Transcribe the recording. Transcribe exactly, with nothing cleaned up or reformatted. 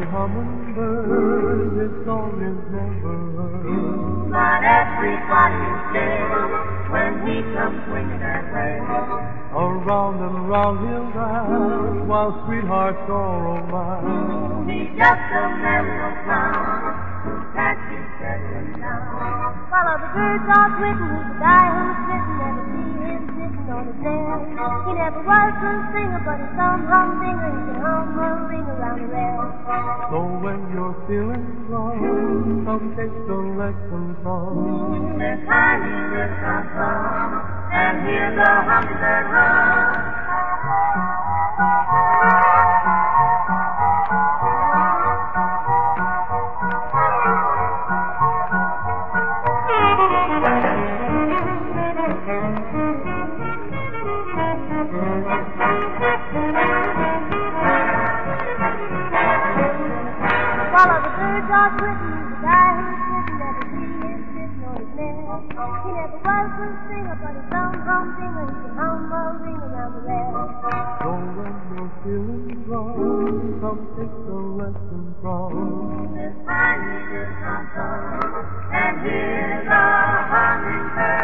hummingbird, his song is never heard. But everybody is still when he comes swinging that way. Around and round he'll dance while sweethearts all romance. He's just a mellow clown who can't be settling down. Follow the birds all twitting, he's the guy who's sitting, never see him sitting on his nest. He never was a singer, but he's some humdinger, he can hum a ring around the rest. So when you're feeling wrong, come take the lesson from Miss Honey, Miss Hum, and hear the hummingbird hum. Follow the birds all twitting, he's the guy who's sitting, never see him sitting on his nest. He never was a singer, but he's some humdinger, he can hum a ring around the rest. So when you're feeling wrong, come take the lesson from Miss Honey, Miss Hum, and hear the hummingbird.